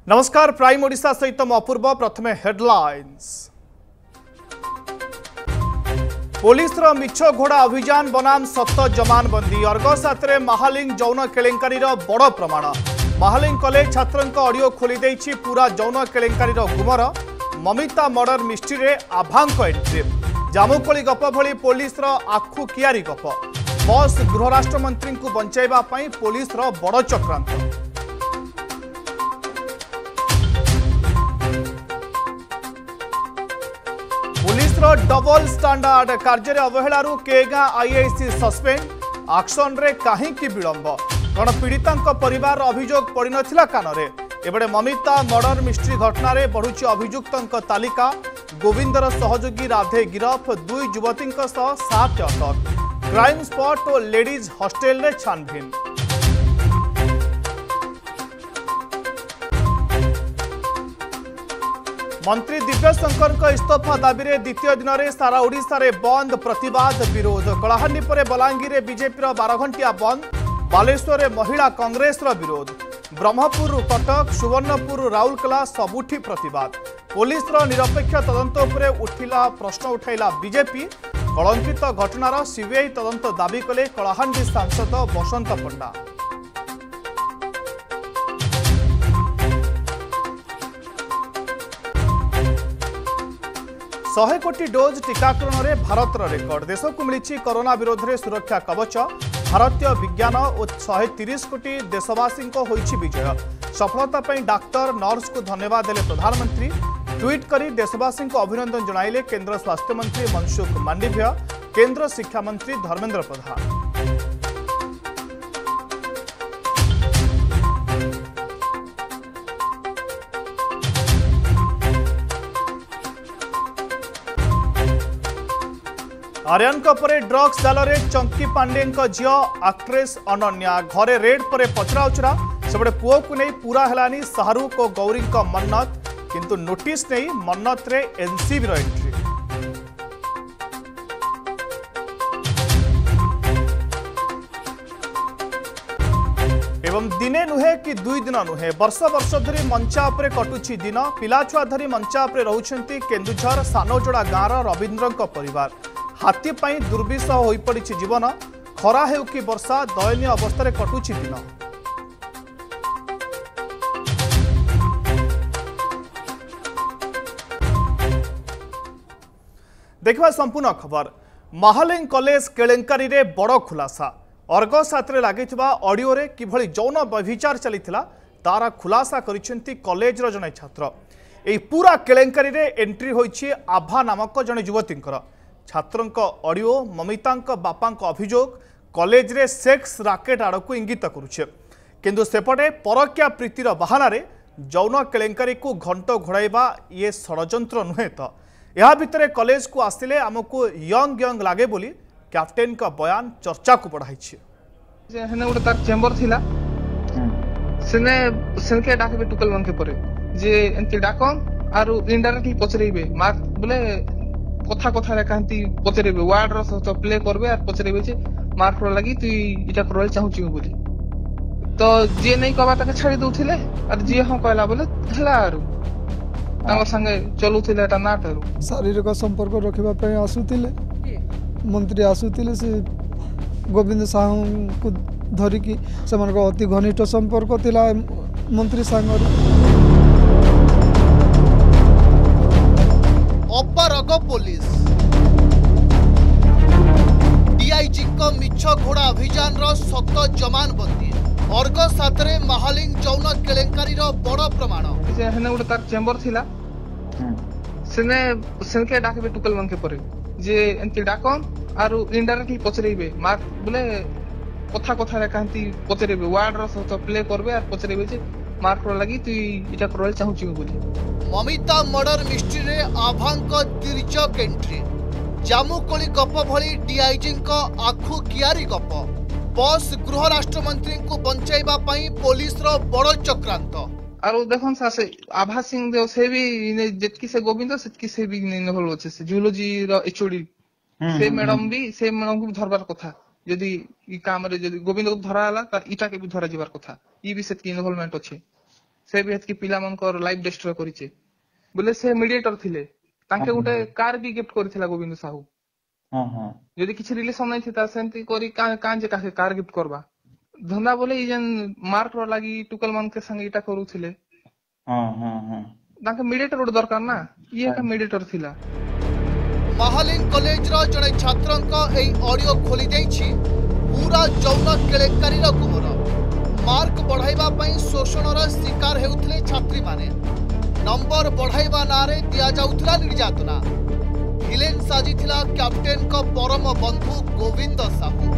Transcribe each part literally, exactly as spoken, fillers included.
नमस्कार प्राइम ओडिशा सहित अपूर्व प्रथमे हेडलाइंस। पुलिस रो मिछ घोड़ा अभियान बनाम सत जमानबंदी अर्गस हाथ महालिंग जौन केलेंकारी बड़ प्रमाण। महालिंग कॉलेज छात्र ऑडियो खोली देछि पूरा जौन केलेंकारी गुमर। ममिता मर्डर मिस्ट्री रे आभांक एंट्री। जामुकोली गप भली पुलिस रो आखु कियारी गप। बस गृह राष्ट्र मंत्री को बंचाइबा पई पुलिस रो बड़ चक्रांत। पुलिस रो डबल स्टैंडर्ड कार्य अवहेलारू केगा आईआईसी सस्पेंड। एक्शन रे काहे की विलंब कौन पीड़िता परिवार अभियोग पड़ नथिला कानरे। एबडे ममिता मर्डर मिस्ट्री घटना रे बढ़ुची अभियुक्तों तालिका। गोविंदर सहयोगी राधे गिरफ। दुई युवती सह सात अटक। क्राइम स्पॉट और लेडीज हॉस्टेल रे छानभिन। मंत्री दिव्यशंकर इस्तीफा दाबी रे द्वितीय दिन में सारा ओडिशा रे बंद प्रतिवाद विरोध। कलाहांडी पर बलांगीर बीजेपी बारह घंटिया बंद। बालेश्वर रे महिला कांग्रेस रो विरोध। ब्रह्मपुर कटक सुवर्णपुर राउरकेला सबुठी प्रतिवाद। पुलिस रो निरपेक्ष तदंत उपरे उठिला प्रश्न उठाइला बीजेपी। कलंकित घटनार सीबीआई तदंत दाबी कले कलाहांडी सांसद बसंत पंडा। सौ कोटी डोज टीकाकरण में भारत रेकर्ड। देश को मिली कोरोना विरोध में सुरक्षा कवच। भारतीय विज्ञान और शहे तीस कोटी देशवासी विजय। सफलता पर डाक्तर नर्स को धन्यवाद देले प्रधानमंत्री। ट्वीट कर देशवासी को अभिनंदन जणाइले केंद्र स्वास्थ्य मंत्री मनसुख मांडविय। केंद्र शिक्षा मंत्री धर्मेंद्र प्रधान। आर्यन परे ड्रग्स जाल चंकी पांडे झील एक्ट्रेस अनन्या घरे रेड पर पचराउचरा। सेबड़े पुओ को नहीं पूरा हेलानी शाहरुख और गौरी मन्नत किंतु नोटिस नहीं मन्नत रे एनसीबी एंट्री। एवं दिने नुहे कि दुई दिन नुहे वर्ष वर्ष धरी मंचा उपरे कटुछि दिन। पिलाछुआ धरी मंचा उपरे रहुछंती केन्दुझर सानोजोड़ा गाँव रवींद्र परिवार। हाथी पाई दुर्विषह हो पड़ी जीवन। खरा हेउ कि वर्षा दयनीय अवस्था कटुछि दिन। देखा संपूर्ण खबर। महालिंग कॉलेज केलेंकारी रे बड़ खुलासा। अर्गस हाथ में लगी ऑडियो रे किभली जौन व्यभिचार चलीथिला तार खुलासा करिसेंती कॉलेज रो जने छात्र। एई पूरा केलेंकारी रे एंट्री होईछि आभा नामक जने युवतींकर। छात्रों ऑडियो ममिता बापा अभियोग कॉलेज रे सेक्स राकेट आड़ को इंगित करुचे। किंतु सेपटे परकिया प्रीतिर बहाना रे जौन केलेंकारी को घंट घोड़ाइबा ये षड्यंत्र नुहे। तो या भितर कॉलेज को आसिले आमको यंग यंग लागे बोली कैप्टेन का बयान चर्चा को बढ़ाई। गोटे तार चेम्बर थिला सेने सेनके डाकबे टुकल मनके परे जे एंती डाकन आरो इनडायरेक्टली पचरेबे मार बोले कथा कथा रे कांती पचरेबे वार्ड रो सह प्ले करबे आर पचरेबे जे मार कर लागि तू इटा करल चाहूची बोली। तो जे नहीं कहबा ताके छाड़ी दउथिले आर जे हम कहला बोले हला आरो तांग संगे चलुथिले एटा नाट आरो शारीरिक संपर्क रखिबा पे आसुथिले मंत्री आसुथिले से गोविंद साहू को धरिकी से मन को अति घनिष्ठ संपर्क थिला मंत्री संग। अपरग पुलिस डीआईजी को मिछ घोड़ा अभियान रो सत जमानबंदी। अर्गस हाथ में महालिंग जौन केलेंकारी रो बड़ प्रमाण। हेने गोटे तार चेम्बर थिला सेने सेनके डाकबे टुकल मनके परे जे एंती डाकन आरो इनडायरेक्टली पचरेबे मार बोले कथा कथा रे कांती पचरेबे वार्ड रो सह प्ले करबे आर पचरेबे जे मार कर लागि तू इटा करल चाहूची बोली। ममिता मर्डर मिस्ट्री रे आभांक तिरचक एंट्री। जामुकोली गप भली डीआईजी आखु कियारी गप। बस गृह राष्ट्र मंत्री को बंचाइबा पई पुलिस रो बड़ चक्रांत। आरो देखन सा से आभा सिंह देव से भी जेतकी से गोविंद सेतकी से भी नहीं होल अछि से जूलॉजी रो एचओडी से मैडम भी से मैडम को धरबार कथा यदि ई काम रे यदि गोविंद को धरा हला त इटा के भी धरा जिबार कथा ई भी सेतकी इन्वॉल्वमेंट अछि। से भी हेतकी पिला मनकर लाइफ डिस्ट्रॉय करिचे बोले से मीडिएटर थिले तांके गोटे कार भी गिफ्ट करथिला गोविंद साहू हां हां यदि किछि रिलेशन नै थिता सेंती करी का कान जे काहे कार गिफ्ट करबा धंदा बोले ई जन मार्क रो लागि टुकल मन के संग इटा करूथिले हां हां हां तांके मीडिएटर गोटे दरकार ना ये का मीडिएटर थिला महालिंग कॉलेज रो जड़े छात्रंक एई ऑडियो खोली देछि पूरा जौन केलेकारी रो गुमर मार्क बढ़ाइबा पई शोषणर शिकार हेउथिले छात्री माने नंबर बढ़ाइबा नारे दिया जाउथिला निर्यातना विलेन साजिथिला कैप्टेन को परम बंधु गोविंद साहू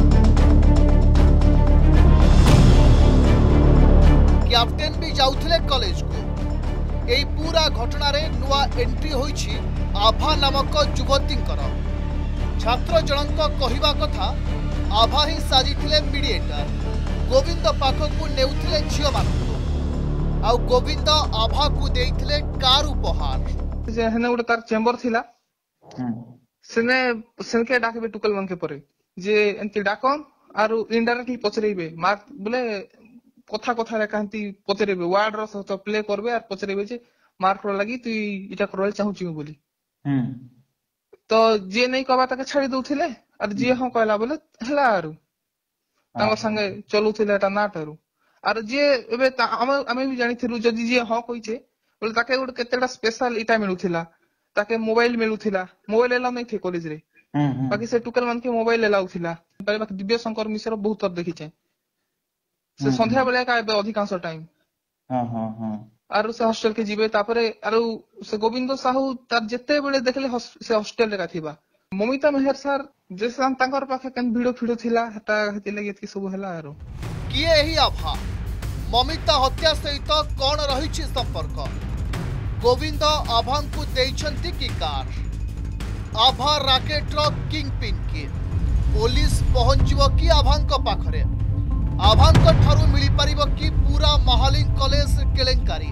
कैप्टेन भी जाउथिले कॉलेज को एई पूरा घटना रे नुआ एंट्री होईछि आभा नामक युवतींकर छात्र जनक कहिबा कथा आभा ही साजिथिले मीडिएटर गोविंद पाखकु नेउथिले झियो मानकु आउ गोविंद आभा को देइथिले कार उपहार जे हेने गोटे तार चेंबर थिला हम्म सेने सेनके डाकबे टुकल मन के परे जे एंती डाकम आरु इनडायरेक्टली पचरेबे मार्क बोले कथा कथा रे कांती पचरेबे वार्ड रो सहित प्ले करबे आर पचरेबे जे मार्क रो लागि तू इटा करल चाहूची बोली हम्म तो जे नै कहबा ताके छाड़ी दउथिले आर जे हां कहला बोले हला आरु तांग संगे चलुथिले एटा नाटरू आर जे एबे हम हमें भी जानि थिलु जदि जे हां कहिचे बोले ताके गोटे केतेटा स्पेशल इटा मिलुथिला ताके मोबाइल मिलुथिला मोबाइल एला नै थे कॉलेज रे हम्म बाकी से टुकल मन के मोबाइल एलाउथिला बाकी दिव्य शंकर मिश्र बहुत तर देखिचे से संध्या बेले का एबे अधिकांश टाइम हां हां हां आरु से हॉस्टल के जीवे तापरे आरु से गोविंद साहू तार जत्ते बेले देखले से हॉस्टल रे का थिबा ममिता मेहर सर जैसे तांकर पाखे कन भिडियो फिडो थिला हटा हति लागि एतकी सब हला आरो किए एही आभा ममिता हत्या सहित कौन रही संपर्क गोविंद आभा को देइछंती की कार आभा राकेट रो किंग पिन की पुलिस पहुंचबो की आभांक पाखरे आभांक ठारू मिली परिबो की पूरा महालिंग कॉलेज केलेंकारी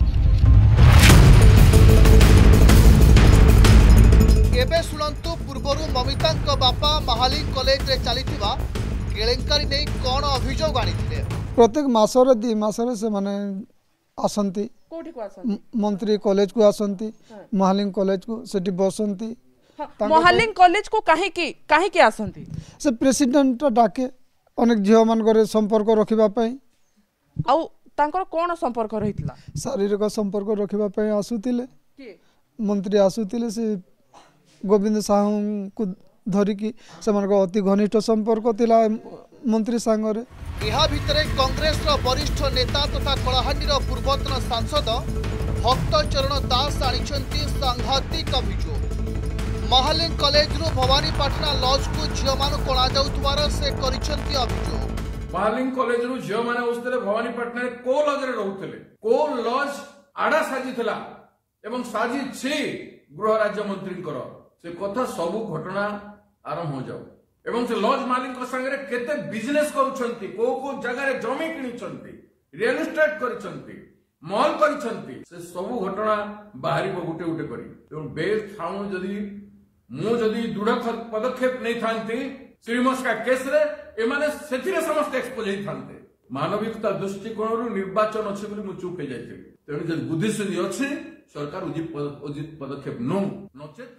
एबे सुनंतु पूर्वरु ममितांक बापा महालिंग कॉलेज रे चलीथिबा केलेंकारी नै कोन अभियोग आनिथिले प्रत्येक मासरे दी मासरे से माने आसंती कोठी को आसंती मंत्री कॉलेज को आसंती महालिंग कॉलेज को सेठी बसंती महालिंग कॉलेज को काहे की काहे की आसंती से प्रेसिडेंट डाके अनेक झियो मान करे संपर्क रखिबा पई आउ तांकर कोन संपर्क रहितला शारीरिक संपर्क रखिबा पई आसुतिले के मंत्री आसुतिले से गोविंद साहू को धरिकी से अति घनिष्ठ संपर्क थिला मंत्री सांगरे यहा भितरे कांग्रेस रो वरिष्ठ नेता तथा कलाहांडीर पूर्वतन सांसद भक्त चरण दास आनिछंती सांघातिक अभियोग महालिंग कॉलेज रो भवानी पाटना लॉज को झियो मान कोणा जाउतवार से करिछंती अभियोग महालिंग कॉलेज रो झियो माने उस्तले भवानी पाटना रे को लॉज रे रहउतले को लॉज आडा साजिथला एवं साजी छी गृह राज्य मंत्री कर से कथा सबु घटना आरंभ हो जाऊ एवं से लॉज मालिक संगे केते बिजनेस करूछंती को को जगह रे जमी किनिछंती रियल एस्टेट करिछंती मॉल करिछंती से सबु घटना बाहरी को गुटे गुटे करी एवं बेस थाउ जदी मु जदी दृढ़ पदक्षेप नै थांती श्रीमस का केस रे एमाने सेथिरे समस्त एक्सपोज हे थांते मानविकता दृष्टिकोण रु निर्वाचन अछि बोली मु चुप हे जायते तेणु जदी बुद्धिशून्य अछि सरकार उचित उचित पदक्षेप नो नचेत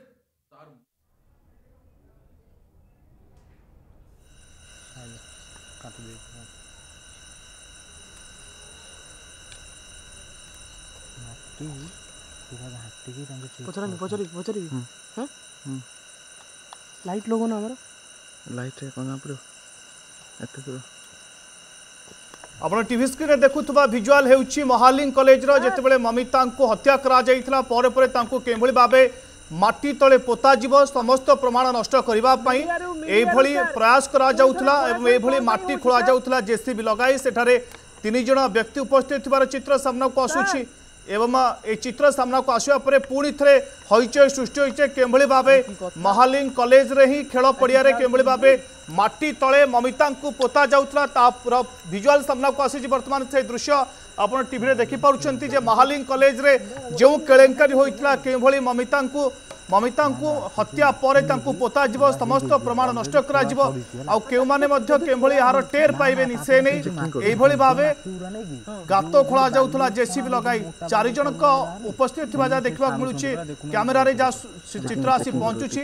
पचरनी पचरी पचरी हां लाइट लोगो ना हमर लाइट रे कोना पड़ो एते तो आपण टीवी स्क्रीन रे देखुथबा विजुअल हेउची महालिंग कॉलेज रो जेतेबेले ममिता को हत्या करा जाइथला परे परे तांको केमभली भाबे माटी तले पोता जीव समस्त प्रमाण नष्ट करबा पई एई भली प्रयास करा जाउथला एवं एई भली माटी खोला जाउथला जेसीबी लगाई सेठारे तीन जण व्यक्ति उपस्थित थिबार चित्र सामना को आसुची एवं ए चित्र सामना को आसिया परे पुणी थे हईचय सृष्टि होइचे केमभली भाबे महालिंग कॉलेज रे ही खेल पड़िया रे केमभली भाबे माटी तले ममिता को पोता जाउथला तार विजुअल सामना को आसी वर्तमान से दृश्य आपण टीवी रे देखि पारुछंती जे महालिंग कॉलेज रे जो केलेंकारी होइतला केभली ममिता को ममिता को हत्या पर पोता जीव समस्त प्रमाण नष्ट करा जीव आ केउ माने मध्य केभली यार टेर पाइबेनी से नै एभली भाबे गात खोला जाउथला जेसीबी लगाई चारि जन को उपस्थित थिबा जा देखबा मिलुची कैमरा रे जा चित्र आसी पहुंचुची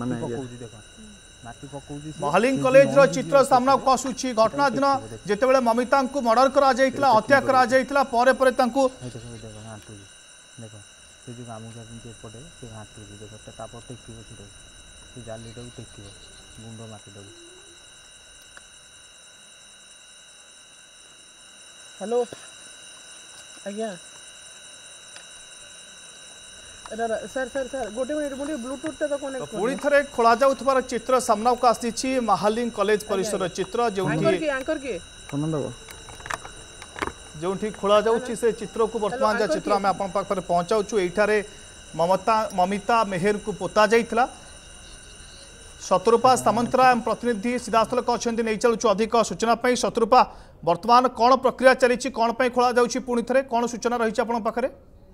महालिंग कॉलेज रो चित्र सामना को आसुची घटना दिन जेतेबेले ममिता को मर्डर करा जाइतला हत्या करा जाइतला परे परे तांको से जो काम एपटे से हाथ देख तापर टेक्की अच्छी जाली टाक टेक्की गुंड माटी दब हेलो आज्ञा सर सर सर गोटे मिनिट मुझे ब्लूटूथ तो कनेक्ट पुणी थे खोला जाउथबार चित्र सामना को आसी महालिंग कॉलेज परिसर चित्र जो एंकर के जो खोला जाउची से चित्र को वर्तमान जा चित्र आम आप पहुंचाऊँ ये ममता ममिता मेहर को पोता जाइथिला शत्रुपा सामंतरा प्रतिनिधि सीधासलख अच्छा नहीं चलुँ अधिक सूचना शत्रुपा वर्तमान कौन प्रक्रिया चली कौन खोला जाउची पुणी थे कौन सूचना रही आप पाखे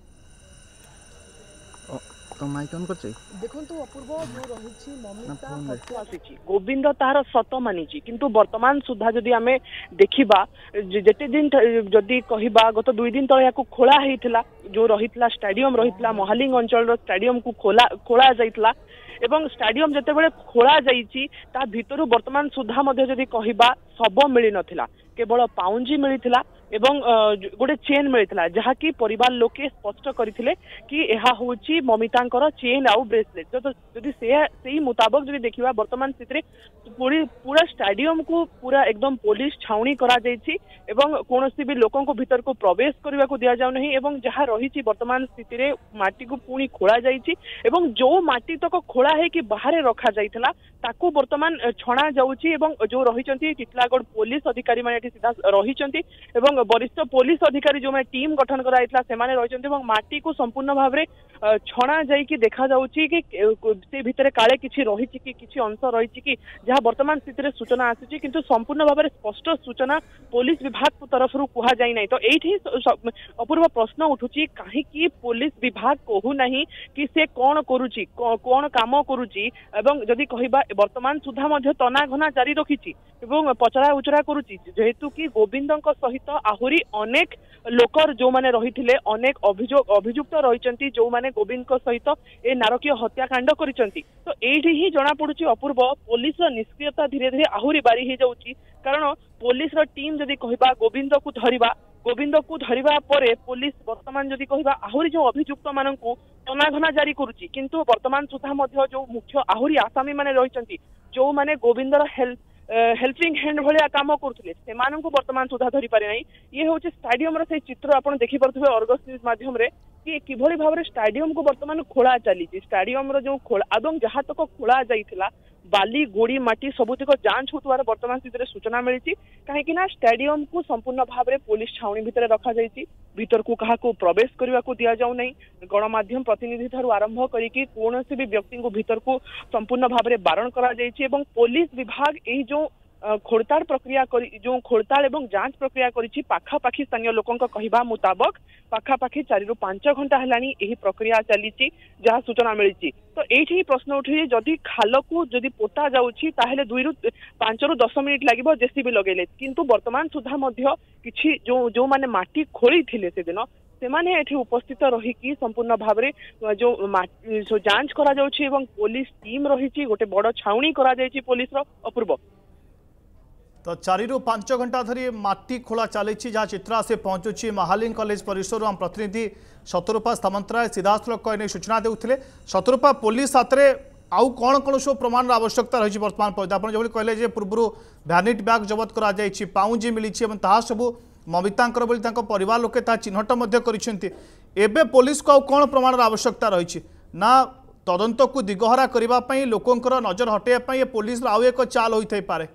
गोविंद तार सत मानी किंतु वर्तमान सुधा जदि आम देखा जेते दिन जदि कहबा गत दुई दिन तले या खोला होता जो रही स्टाडियम रही महालिंग अंचल स्टाडियम को खोला खोला जाइतला एवं स्टाडियम जिते बड़े खोला जाइछि ता भितरु वर्तमान सुधा मध्य जदि कहबा शव मिली नथिला केवल पाउंजी मिलिथिला एवं गोटे चेन मिलता जहाँकि परिवार लोके स्पष्ट करथिले कि यह होची ममितांकर चेन आउ ब्रेसलेट जो जदि से मुताबक जदि देखिबा वर्तमान स्थिति पूरी पूरा स्टाडियम को पूरा एकदम पुलिस छाउनी करा जाइछि एवं कोनोसी भी लोकन को भीतर को प्रवेश करबा को दिया जाउ नहीं एवं जहाँ रही वर्तमान स्थिति रे माटी को पुणी खोला जाइछि एवं जो माटी तक खोला है कि बाहर रखा जाइथिला ताकू वर्तमान छणा जाउछि एवं जो रहिचंती टिटलागढ़ पुलिस अधिकारी माने एठी सीधा रहिचंती एवं वरिष्ठ पुलिस अधिकारी जो टीम गठन कराइतला सेमाने रहिचंती एवं माटी को संपूर्ण भाव में छणा जाइकी देखा जाउछि कि से भितरे काले किछि रहिछि कि किछि अंश रहिछि कि जहाँ वर्तमान स्थिति रे सूचना आसुछि किंतु संपूर्ण भाव में स्पष्ट सूचना पुलिस विभाग तरफ कह जाई नहीं तो एठी अपूर्व प्रश्न उठुछि काहे कि पुलिस विभाग कहू नहीं कि से कौन करुछि कौन काम करुछि एवं जदि कहबा वर्तमान सुधा मध्य तना घना जारी रखिछि एवं पचरा उचरा करुछि जेहेतु कि गोविंदଙ୍କ सहित आहुरी अनेक लोकर जो माने रहिथिले अनेक अभियोग अभियुक्त रहिचंती जो माने गोविंद सहित ए नारकीय हत्याकांड करिचंती तो एठी ही जना पडुछि अपूर्व पुलिस निष्क्रियता धीरे धीरे आहुरी बारी हे जाउछि कारण पुलिस रो टीम जदि कहबा गोविंद को धरिबा गोविंद को धरिबा परे पुलिस वर्तमान जदि कहबा आहुरी जो अभियुक्त माननकु तनाघना जारी करुछि किंतु वर्तमान सुधा मध्य जो मुख्य आहुरी आसामी माने रहिचंती जो माने गोविंदर हेल्प हेल्पिंग हैंड भाया काम करते वर्तमान सुधा धरी पारे नहीं ये हूँ स्टाडियम से चित्र आप देखी पारे अर्गस न्यूज माध्यम कि किभली भाव में स्टाडियम को वर्तमान खोला चली स्टाडियम जो खोला एवं जहाँ तक खोला जाइथिला बाली गोड़ी माटी सबुतिक जांच होतवार वर्तमान स्थिति सूचना मिली कहीं स्टाडियम को संपूर्ण भाव में पुलिस छाउनी भितर रखा जाइछि भीतर को कहा को प्रवेश करने को दि जाऊ नहीं गणमाध्यम प्रतिनिधि ठारू आरंभ करिकी कौनसी भी व्यक्ति को भीतर को संपूर्ण भाव में बारण करा जाइछि एवं पुलिस विभाग यही जो खोलताड़ प्रक्रिया जो खोलताड़ एवं जांच प्रक्रिया करिछि पाखापाखि स्थानीय लोकंक कहबा मुताबक पाखापाखि चारि रु पांच घंटा हेलानी एही प्रक्रिया चलीछि जहाँ सूचना मिली तो एठी प्रश्न उठे जदि खाल को जदि पोता जाउछि ताहेले दुई रु पांच रु दस मिनिट लागिबो जेसीबी लगेले किंतु वर्तमान सुधा मध्य किछि जो जो माने माटी खोली थिले से दिन सेमाने एठी उपस्थित रही संपूर्ण भाव में जो जो जांच करा जाउछि एवं पुलिस टीम रही गोटे बड़ छाउनी करा जाइछि पुलिस रो अपूर्व तो चारि रु पांच घंटा धरी माटी खोला चली जहाँ चित्रा से पहुंचुची महालिंग कॉलेज परिसर आम प्रतिनिधि शत्रुपा सामंतराय सीधासलख नहीं सूचना देउथिले शत्रुपा पुलिस हाथ में आउ कौन कौन सब प्रमाण आवश्यकता रही वर्तमान पर्यटन जो कहले पूर्व भ्यानिट बैग जबत कर पाउंजी मिली सबू ममितांकर बोली परिवार लोके चिन्हट एबे पुलिस को आउ कौन प्रमाण आवश्यकता रही ना तदंत को दिगहरा करने लोकंर नजर हटेवाई पुलिस आउ एक चाल होता पारे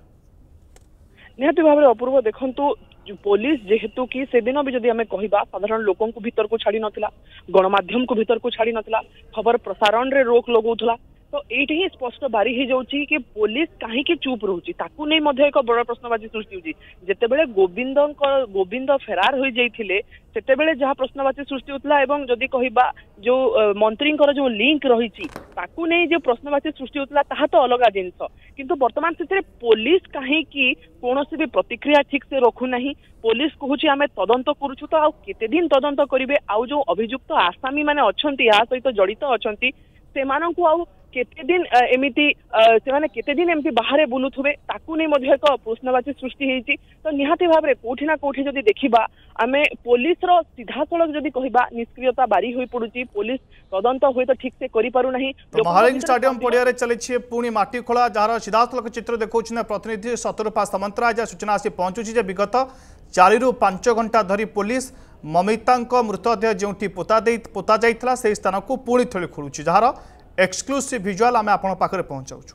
निहती भाव में अपूर्व देखु पुलिस जेहेतु कि से दिन भी जदि आम कहबा साधारण लोकों को भीतर को छाड़ी नथिला गणमाध्यम को भीतर को छाड़ी नथिला खबर प्रसारण रे रोक लगौथला तो एठी ही स्पष्ट बारी ही जाउची कि पुलिस काहे कि चुप रहउची ताकू नै मध्ये एक बड़ प्रश्नवाची सृष्टि होची जेते बेले गोविंद गोविंद फेरार होई जाइथिले सेते बेले जहा प्रश्नवाची सृष्टि होतला एवं जदि कहिबा जो मंत्री जो लिंक रही ताकू नहीं जो प्रश्नवाची सृष्टि होतला ताहा तो अलग जिनस किंतु वर्तमान स्थिति में पुलिस कहीं की कौनसी भी प्रतिक्रिया ठीक से रखु नहीं पुलिस कहूची आमे तदंत करूछु तो आउ केते दिन तदंत करिवे आउ जो अभियुक्त आसामी माने अछंती या सहित जड़ित अछंती सेमानंकु आउ केते दिन एमिति से माने केते दिन एमिति बाहरे बुलुथुबे ताकू नै मध्ये एक प्रश्नवाची सृष्टि हेची तो निहाती भाबरे कोठी ना कोठी जदि देखिबा आमे पुलिस रो सीधा सड़क जदि कहिबा निष्क्रियता बारी होई पडुची पुलिस तदंत होय तो ठीक से करि पारु नाही महालिंग स्टेडियम पडिया रे चले छी पुणी माटी खोला जार सीधा सड़क चित्र देखौछ ना प्रतिनिधि शतरूपा सामंतराय जा सूचना आसी पहुंचुची जे विगत चार रु पांच घंटा धरी पुलिस ममितांक मृतदेह जोंटी पोता दे पोता जाइतला से स्थान को पुणी थळी खोलुची जार एक्सक्लूसिव विजुअल आम आपण पाखरे पहुंचाउछु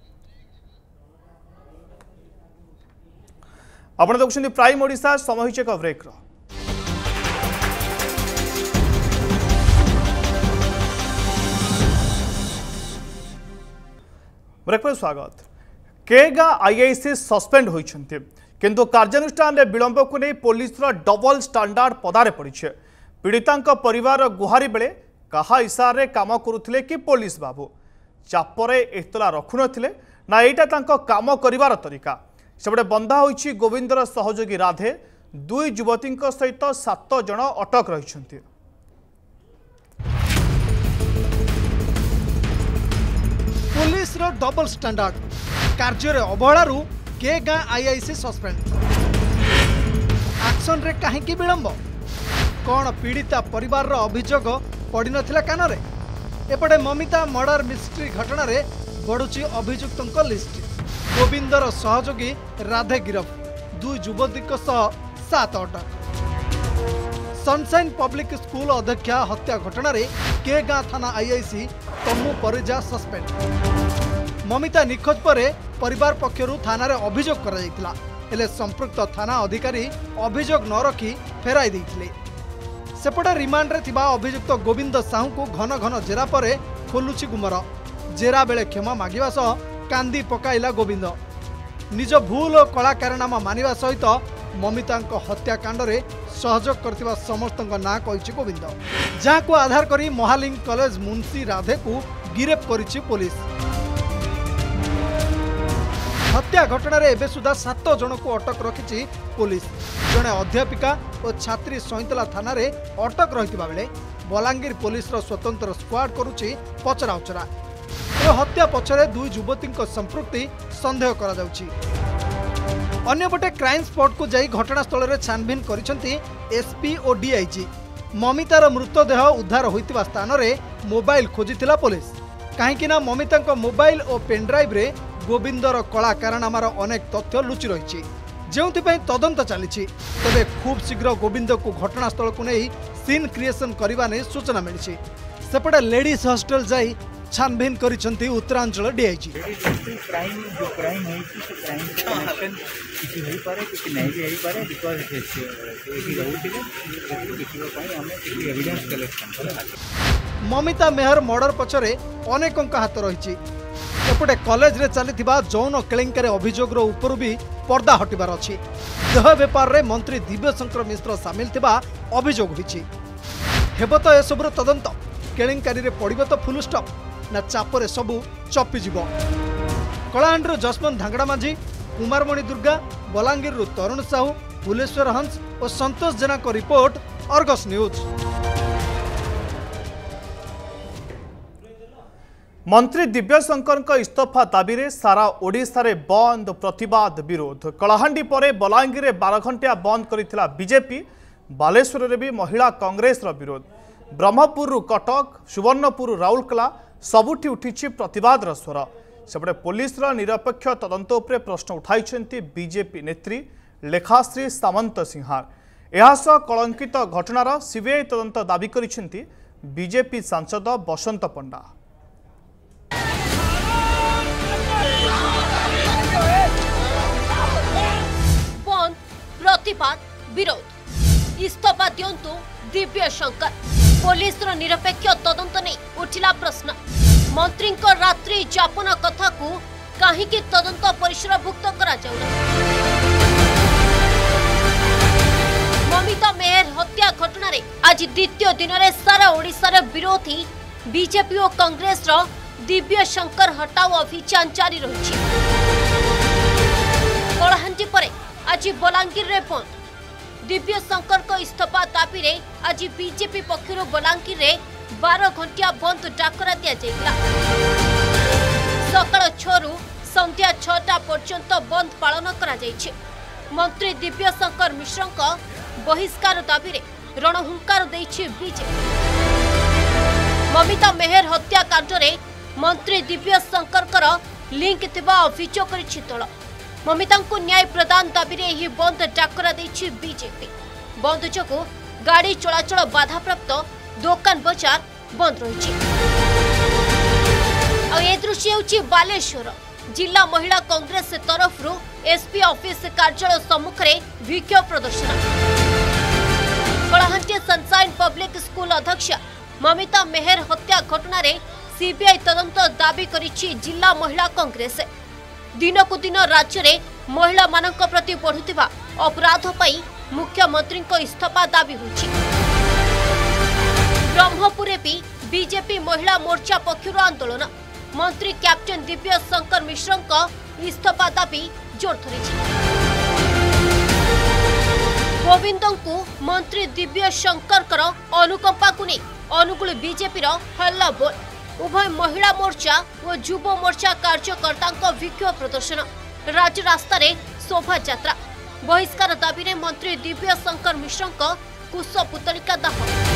आपण देखुछन प्राइम ओडिशा समय हिचे का ब्रेक रो ब्रेक पर स्वागत केगा आईआईसी सस्पेंड होइछन्ते किंतु कार्यानुष्ठान रे विलंब को नहीं पुलिस रो डबल स्टैंडर्ड पदारे पड़िछे पीड़ितांक परिवार गुहारी बेले कहा इशारे काम करुथिले कि पुलिस बाबू चापरे एतला रखुनथिले ना एटा तांको काम करिवार तरीका सेबडे बंधा होइछि गोविंदर सहयोगी राधे दुई युवतींक सहित सात जन अटक रहिछन्ति पुलिस रो डबल स्टैंडर्ड कार्य रे अवहेलारू के गां आईआईसी सस्पेंड एक्शन रे काहे कि विलंब कौन पीड़िता परिवार रो अभियोग पड़ी नथिला कान रे एपटे ममिता मर्डर मिस्ट्री घटना रे बढ़ुची अभियुक्तों लिस्ट गोविंदर सहयोगी राधे गिरफ दुई युवतीक सह सात अटक सनशाइन पब्लिक स्कूल अध्यक्षा हत्या घटना रे के गां थाना आईआईसी तम्मू परिजा सस्पेंड ममिता निखोज परे परिवार पक्षरु थाना रे अभियोग करा जायतिला एले संपृक्त थाना अधिकारी अभियोग न रखी फेराई दैथिले सेपटे रिमांड रे थिबा अभियुक्त गोविंद साहू को घन घन जेरा परे खोलुची गुमर जेरा बेले क्षमा मागिबा सह कांदी पकाइला गोविंद निज भूल और कला कारनामा मानिबा सहित ममितांक हत्याकांड रे सहयोग करथिबा समस्तक ना कहिछि गोविंद जहाँ को आधार करी महालिंग कॉलेज मुंशी राधे को गिरफ्त करिछि पुलिस हत्या घटना रे एबे सुधा सात जन को अटक रखिछि पुलिस जड़े अध्यापिका और छात्री सईतला थाना रे अटक रहितिबा बेले बलांगीर पुलिस रो स्वतंत्र स्क्वाड करुछि पचरा उचरा हत्या पछरे दुई युवतींक संपृक्ति संदेह करा जाउछि अन्यपटे क्राइम स्पॉट को जाई घटनास्थल रे छानबीन करिसेंती एसपी और डीआईजी ममितार मृतदेह उद्धार होइतिबा स्थान रे मोबाइल खोजितिला पुलिस काहेकि ना ममितांक मोबाइल और पेनड्राइव रे गोविंदर कला कारनामार अनेक तथ्य लुचि रही जोंथिपाई तदंत चली तेबे खूब शीघ्र गोविंद को घटनास्थल को नहीं सीन क्रिएशन करने नहीं सूचना मिली सेपटे लेडीज हॉस्टल जाई छानबीन करिसेंती उत्तरांचल डीआईजी क्राइम जो क्राइम है कि क्राइम कनेक्शन किसी होई पारे किसी नहीं भी होई पारे बिकॉज़ एठी रहउथिले देखिबा पई हमें किसी एविडेंस कलेक्शन करा ममिता मेहर मर्डर पछरे अनेकंक हाथ रही एपटे कॉलेज रे चलीथिबा जौन केलेंकारी अभियोग रो ऊपर भी पर्दा हटिबार अछि देह व्यापार रे मंत्री दिव्यशंकर मिश्र सामिल थिबा अभियोग होइछि हेबो तो ए सबरो तदंत केलेंकारी रे पड़िबो तो फुल स्टॉप ना चापरे सबु चपी जीवो कलाहांडीर जसवंत धांगड़ा माझी कुमारमणि दुर्गा बलांगीर रु तरुण साहू फुलेश्वर हंस और संतोष जेना को रिपोर्ट अर्गस न्यूज। मंत्री दिव्यशंकर इस्तीफा दाबी रे सारा ओडिशा रे बंद प्रतिवाद विरोध कलाहांडी परे बलांगीर रे बारह घंटिया बंद करिथिला बीजेपी बालेश्वर रे भी महिला कांग्रेस रो विरोध ब्रह्मपुर कटक सुवर्णपुर राउरकेला सबुठी उठी प्रतिवाद स्वर सेपटे पुलिस निरपेक्ष तदंत उपरे प्रश्न उठाई बीजेपी नेत्री लेखाश्री सामंत सिंहार यह कलंकित घटनार सीबीआई तदंत दाबी करिसेंती बीजेपी सांसद बसंत पंडा। बंद प्रतिवाद विरोध इस्तीफा दियंतु दिव्यशंकर पुलिस निरपेक्ष तदंत नहीं उठिला प्रश्न मंत्री रात्रि जापन कथा को कहीं तदंत परिसरभुक्त करा जाउना। ममिता मेहर हत्या घटना रे आज द्वितीय दिन में सारा ओडिशा रे विरोधी बीजेपी और कांग्रेस रो दिव्य शंकर हटाओ अभियान जारी रही। कलाहांडी पर आज बलांगीर रे बंद। दिव्य शंकर को इस्तीफा दाबी रे आज बीजेपी पक्षर बलांगीर रे बारह घंटिया बंद डाकरा दिया जाइला। सकाळ छरु संध्या छटा पर्यंत बंद पालन करा जाइछे। मंत्री दिव्य शंकर मिश्र बहिष्कार दाबी रे रणहुंकार दैछि बीजेपी। ममिता मेहर हत्याकांड रे मंत्री दिव्य शंकर लिंक थिबा अभियोग करिछि दल। ममिता को न्याय प्रदान दाबी रे ही बंद डाकरा दैछि बीजेपी। बंद जोगु गाड़ी चलाचल बाधाप्राप्त, दुकान बजार बंद रही। ए दृश्य होछि बालेश्वर जिला महिला कांग्रेस तरफ एसपी ऑफिस कार्यालय सम्मुख में विक्षोभ प्रदर्शन। कलाहांडी सनसाइन पब्लिक स्कूल अध्यक्ष ममिता मेहर हत्या घटना रे सीबीआई तदंत दाबी करिछि जिला महिला कांग्रेस। दिन को दिन राज्य में महिला मानक प्रति बढ़ुतिबा अपराध पई मुख्यमंत्री को इस्तीफा दाबी होछि। ब्रह्मपुरे भी बीजेपी महिला मोर्चा पक्षर आंदोलन। मंत्री कैप्टेन दिव्य शंकर मिश्र इस्तीफा दाबी जोर धरी। गोविंद को मंत्री दिव्य शंकर अनुकंपा को नहीं अनुकूल बीजेपी हल्ला बोल। उभय महिला मोर्चा और युव मोर्चा कार्यकर्ता विक्षोभ प्रदर्शन। राज्य रास्ता शोभा यात्रा बहिष्कार दाबी रे मंत्री दिव्य शंकर मिश्र कुश पुतलिका दाह।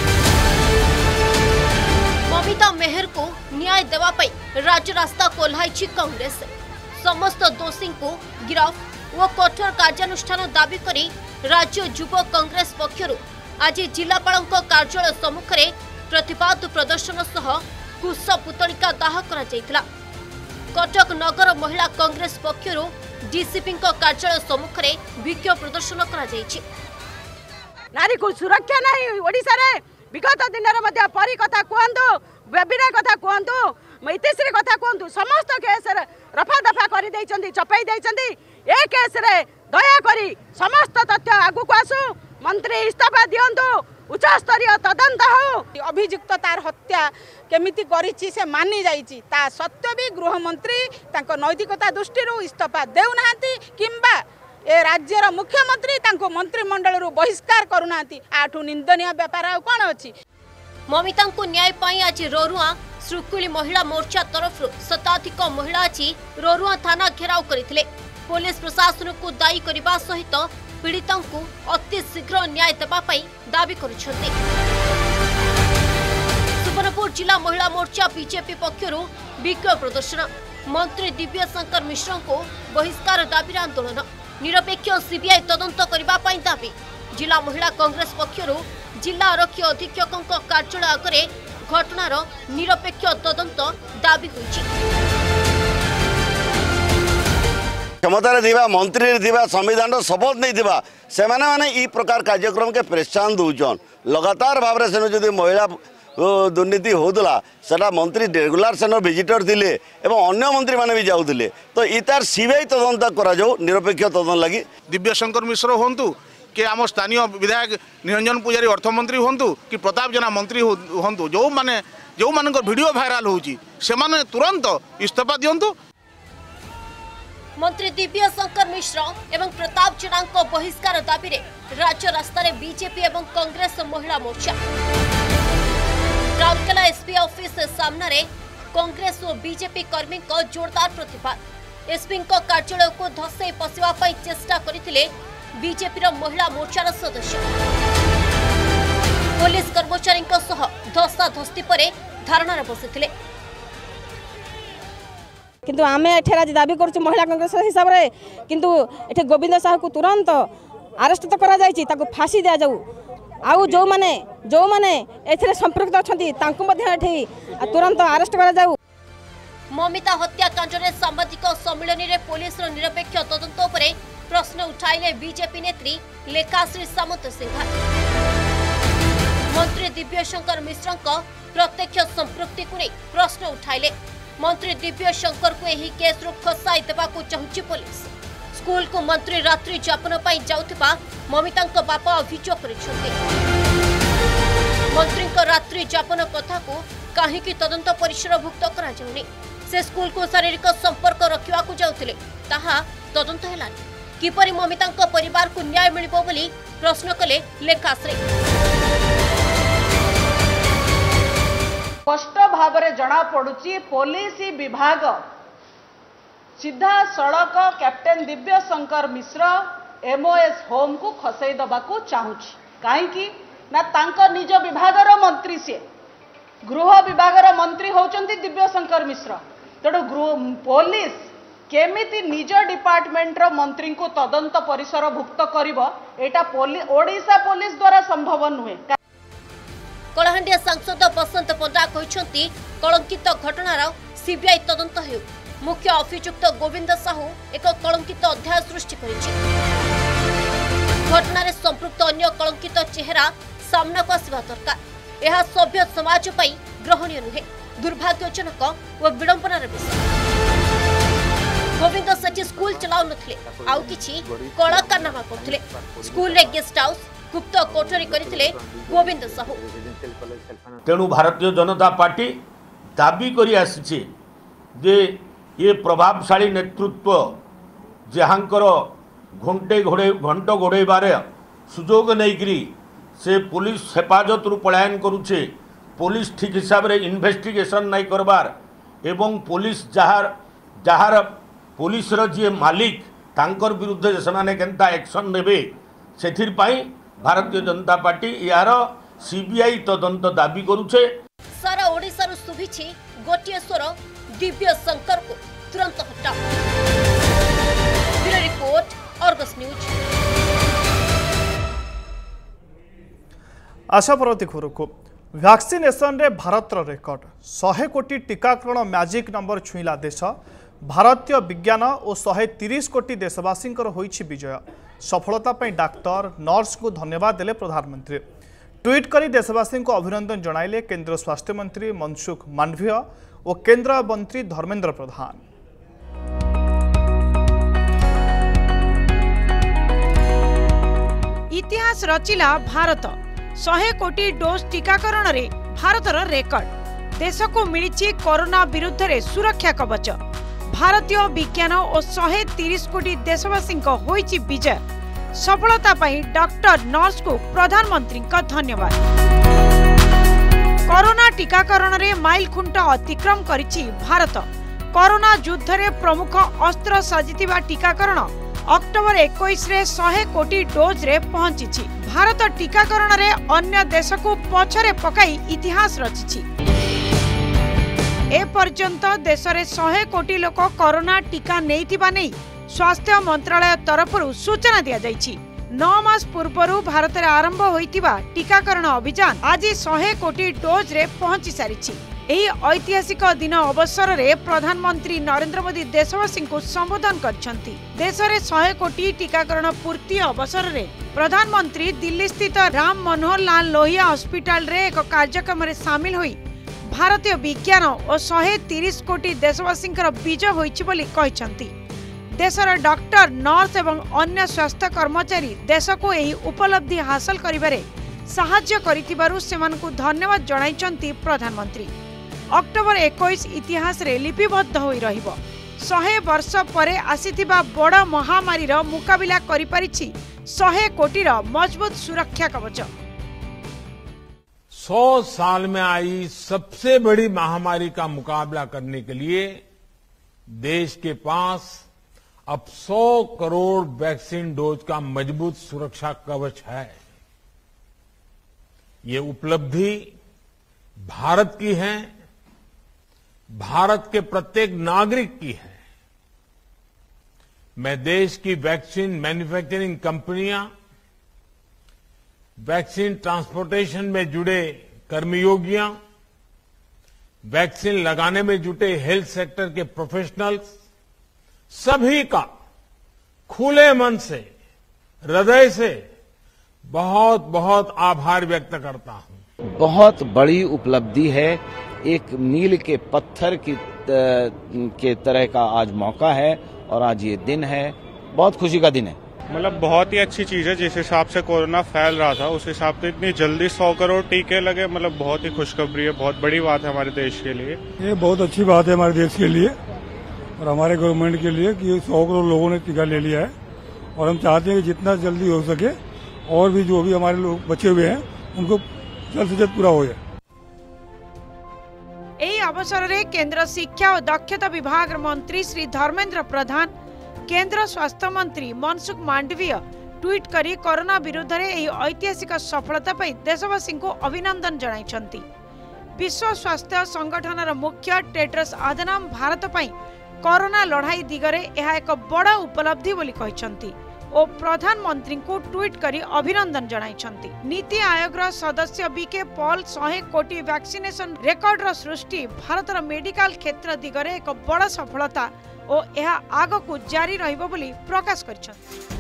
ममिता मेहर को न्याय देवा पाई राज्य रास्ता कोल्हाइछि कांग्रेस। समस्त दोषी को गिरफ और कठोर कार्यानुष्ठान दाबी करी राज्य युव कांग्रेस पक्षर आज जिलापाल कार्यालय सम्मुख में प्रतिवाद प्रदर्शन सह कुश पुतलिका दाह करा जायतिला। कटक नगर महिला कांग्रेस पक्षर डीसीपी कार्यालय सम्मुख में विक्षोभ प्रदर्शन करा जायछि। नारी को सुरक्षा नहीं ओडिसा रे विगत दिन रे परी कथा कहतु बेबिना कथा कहतु इतिश्री कथा कहतु समस्त केस रफा दफा कर चपाई देइछन्ती। ए केस रे दया करी समस्त तथ्य आगु को आसु मंत्री इस्तीफा दियंतु उच्च स्तरीय तदंत हो। अभियुक्त तार हत्या केमिति करिछि से मानि जाइछि ता सत्य भी गृह मंत्री तांको नैतिकता दृष्टि इस्तीफा देउ नाहंती किंबा ए राज्यर मुख्यमंत्री तांको मंत्रिमंडल रु बहिष्कार करूनाहंती। आठु निंदनीय व्यापार आ कोन अछि। ममिता को न्याय पाई आज रोरुआ श्रुकुली महिला मोर्चा तरफ शताधिक महिला आज रोरुआ थाना घेराव करथिले। पुलिस प्रशासन को दायी करने सहित पीड़िता को अति शीघ्र न्याय देवा दाबी करुछन्ति। सुवर्णपुर जिला महिला मोर्चा बीजेपी पक्षर विक्षोभ प्रदर्शन। मंत्री दिव्य शंकर मिश्र को बहिष्कार दाबी आंदोलन। निरपेक्ष सीबीआई तदंत करने दाबी। जिला महिला कांग्रेस पक्षर जिला आरक्षी अधीक्षक कार्यालय आगे घटनार निरपेक्ष तदंत दाबी होइछि। क्षमतार दिवा मंत्री दिवा संविधान शपथ नहीं दिवा से माने माने ई प्रकार कार्यक्रम के प्रोत्साहन दौन लगातार भाव में सेन जदि महिला दुर्नीति होता सेटा मंत्री रेगुलर सेन विजिटर थिले एवं अन्य मंत्री माने भी जाउथिले तो ई तार सीबीआई तदंत करा जाऊ निरपेक्ष तदंत लगी। दिव्य शंकर मिश्र होंतु कि आम स्थानीय विधायक निरंजन पुजारी अर्थमंत्री होंतु कि प्रताप जेना मंत्री होंतु जो माने जो मानकर वीडियो वायरल होउची से माने तुरंत इस्तीफा दियंतु। मंत्री दिव्य शंकर मिश्र एवं प्रताप जेना बहिष्कार दाबी रे राज्य रास्ता बीजेपी एवं कांग्रेस महिला मोर्चा। राउरकेला एसपी ऑफिस सामने रे कांग्रेस और बीजेपी कर्मी को जोरदार प्रतिवाद। एसपी कार्यालय को धसई पशिवा चेष्टा करथिले बीजेपी महिला मोर्चार सदस्य। पुलिस कर्मचारी धस्ता धस्ती पर धारणा बसिथिले। किंतु आमे एठे आज दाबी करूँ महिला कांग्रेस हिसाब से किंतु एठे गोविंद साहू को तुरंत अरेस्ट तो करा जायछि ताको फांसी दिया जाऊ आउ जो माने जो माने एथिरे संपृक्त अछंती तांको मध्ये एठे तुरंत अरेस्ट करा जाऊ। ममिता हत्याकांड रे सांबादिक सम्मेलन रे पुलिस रो निरपेक्ष तदंत उपरे प्रश्न उठाइले बीजेपी नेत्री लेखाश्री सामंत सिंह। मंत्री दिव्य शंकर मिश्र प्रत्यक्ष संपृक्ति को नहीं प्रश्न उठाइले। मंत्री दिव्य शंकर को यही केस रु फसाई देबाकू चाहुछि पुलिस। स्कूल को मंत्री रात्रि जापन पाई जाउथिबा ममितांक बापा अभियोग करिसेंति। मंत्री को रात्रि जापन कथा को काहे की तदंत परिसरभुक्त करा जाउनी। से स्कूल को शारीरिक संपर्क रखिवा को जाउथिले ताहा तदंत हेलानी। किपरि ममितांक परिवार को न्याय मिलिबो बोली प्रश्न कले लेखाश्री। स्पष्ट भाव में जना पड़ुची पुलिस विभाग सीधा सड़क captain Divya Shankar Mishra MOS home को खसई दबाकू चाहूची। कहीं ना तांको निज विभागर मंत्री से गृह विभागर मंत्री होचंती दिव्य शंकर मिश्र। तेणु पुलिस केमिति निज डिपार्टमेंट रो मंत्री को तदंत परिसर भुक्त करिवो एटा ओडिशा पुलिस द्वारा संभव नुहे। कलाहांडिया सांसद बसंत पंडा कहते कलंकित घटनार सीबीआई तदंत हेउ। मुख्य अभियुक्त गोविंद साहू एक कलंकित अध्याय सृष्टि करिछि। घटनार संपृक्त अन्य कलंकित चेहरा सामना को आसवा दरकार। यह सभ्य समाज पई ग्रहणीय नुहे, दुर्भाग्यजनक और विडंबनार विषय। गोविंद सेठी स्कूल चलाउ नथिले, आउ किछि कला कारनामा करथिले। स्कूल रे गेस्ट हाउस गुप्त कोठरी करथिले गोविंद साहू। तेणु भारतीय जनता पार्टी दाबी करी आसिछे जे ये प्रभावशाली नेतृत्व जहाँकर घंटे घोड़े घंट घोड़ेबार सुजोग नहीं से पुलिस हेफाजत रु पलायन करुचे। पुलिस ठीक हिसाब रे इन्वेस्टिगेशन नहीं करबार एवं पुलिस जहार जहार पुलिस रो जे मालिक तांकर विरुद्ध से केंता एक्शन नेबे सेथिर पाई भारतीय जनता पार्टी यार सीबीआई तदंत दाबी करुचे। सारा ओडिसा रो सुभिछि गोटिए स्वर दिव्य शंकर को तुरंत हटाओ। Bureau report Argus news. आशा परवर्ती खबर को वैक्सीनेशन रे भारतर रेकर्ड सौ कोटी टीकाकरण मैजिक नंबर छुईला देश। भारतीय विज्ञान और सौ तीस कोटी देशवासी होईछि विजय। सफलता पई डाक्टर नर्स को धन्यवाद देले प्रधानमंत्री। ट्वीट करी देशवासी को अभिनंदन जणाइले केंद्र स्वास्थ्य मंत्री मनसुख मांडविय और केंद्र मंत्री धर्मेंद्र प्रधान। इतिहास रचिला भारत। सौ कोटी डोज टीकाकरण रे भारतर रेकर्ड। देश को मिली कोरोना विरुद्ध रे सुरक्षा कवच। भारतीय विज्ञान और सौ तीस कोटी देशवासी होईछि विजय। सफलता पाई डॉक्टर नर्स को प्रधानमंत्री का धन्यवाद। कोरोना टीकाकरण रे माइल खुंट अतिक्रम करिछि भारत। कोरोना युद्ध रे प्रमुख अस्त्र सजितिबा टीकाकरण अक्टोबर इक्कीस रे सौ कोटी डोज रे पहुंची। भारत टीकाकरण रे अन्य देश को पछरे पकाई इतिहास रचिछि। ए पर्यंत देश रे सौ कोटी लोक कोरोना टीका नेइथिबा नै स्वास्थ्य मंत्रालय तरफरु सूचना दिया जाइछि। नौ मास पूर्वरु भारत रे आरंभ होइतिबा टीकाकरण अभियान आज सौ कोटी डोज रे पहुंची सारिछि। एही ऐतिहासिक दिन अवसर रे प्रधानमंत्री नरेंद्र मोदी देशवासी को संबोधन करछंती। देश रे सौ कोटी टीकाकरण पूर्ति अवसर रे प्रधानमंत्री दिल्ली स्थित राम मनोहर लाल लोहिया हॉस्पिटल रे एक कार्यक्रम रे शामिल होई भारतीय विज्ञान और सौ तीस कोटी देशवासी विजय होइछि बोली कहिसंती। देशर डॉक्टर नर्स एवं अन्य स्वास्थ्य कर्मचारी देश को यही उपलब्धि हासिल करिबारे साहाय्य करिथिबारु सेमानकु धन्यवाद जणाइछंती प्रधानमंत्री। अक्टोबर इक्कीस इतिहास रे लिपिबद्ध होई रहिबो। सौ वर्ष परे आसीथिबा बड़ महामारी रो मुकाबिला करि परिछि सौ कोटी रो मजबूत सुरक्षा कवच। सौ साल में आई सबसे बड़ी महामारी का मुकाबला करने के लिए देश के पास अब सौ करोड़ वैक्सीन डोज का मजबूत सुरक्षा कवच है। ये उपलब्धि भारत की है, भारत के प्रत्येक नागरिक की है। मैं देश की वैक्सीन मैन्युफैक्चरिंग कंपनियां, वैक्सीन ट्रांसपोर्टेशन में जुड़े कर्मयोगियां, वैक्सीन लगाने में जुटे हेल्थ सेक्टर के प्रोफेशनल्स, सभी का खुले मन से, हृदय से बहुत बहुत आभार व्यक्त करता हूं। बहुत बड़ी उपलब्धि है, एक मील के पत्थर की के तरह का आज मौका है और आज ये दिन है, बहुत खुशी का दिन है। मतलब बहुत ही अच्छी चीज है, जिस हिसाब से कोरोना फैल रहा था उस हिसाब से इतनी जल्दी सौ करोड़ टीके लगे, मतलब बहुत ही खुशखबरी है, बहुत बड़ी बात है हमारे देश के लिए। ये बहुत अच्छी बात है हमारे देश के लिए और हमारे गवर्नमेंट के लिए कि सौ करोड़ लोगों ने टीका ले लिया है और हम चाहते हैं कि जितना जल्दी हो सके और भी जो भी हमारे लोग बचे हुए हैं उनको जल्द से जल्द पूरा हो जाए। ଏହି ଅବସରରେ କେନ୍ଦ୍ର ଶିକ୍ଷା ଓ ଦକ୍ଷତା ବିଭାଗ ମନ୍ତ୍ରୀ ଶ୍ରୀ ଧର୍ମେନ୍ଦ୍ର ପ୍ରଧାନ, କେନ୍ଦ୍ର ସ୍ୱାସ୍ଥ୍ୟ ମନ୍ତ୍ରୀ ମନସୁଖ ମାଣ୍ଡବୀୟ ଟ୍ୱିଟ୍ କରି କରୋନା ବିରୁଦ୍ଧରେ ଏହି ଐତିହାସିକ ସଫଳତା ପାଇଁ ଦେଶବାସୀଙ୍କୁ ଅଭିନନ୍ଦନ ଜଣାଇଛନ୍ତି। ବିଶ୍ୱ ସ୍ୱାସ୍ଥ୍ୟ ସଂଗଠନର ମୁଖ୍ୟ ଟେଡ୍ରସ୍ ଆଧନମ ଭାରତ ପାଇଁ କରୋନା ଲଢ଼ାଇ ଦିଗରେ ଏହା ଏକ ବଡ଼ ଉପଲବ୍ଧି ବୋଲି କହିଛନ୍ତି ଓ ପ୍ରଧାନମନ୍ତ୍ରୀଙ୍କୁ ଟ୍ୱିଟ୍ କରି ଅଭିନନ୍ଦନ ଜଣାଇଛନ୍ତି। ନୀତି ଆୟୋଗର ସଦସ୍ୟ ବିକେ ପଲ୍ ଶହେ କୋଟି ଭ୍ୟାକ୍ସିନେସନ ରେକର୍ଡର ସୃଷ୍ଟି ଭାରତର ମେଡିକାଲ କ୍ଷେତ୍ର ଦିଗରେ ଏକ ବଡ଼ ସଫଳତା ଓ ଏହା ଆଗକୁ ଜାରି ରହିବ ବୋଲି ପ୍ରକାଶ କରିଛନ୍ତି।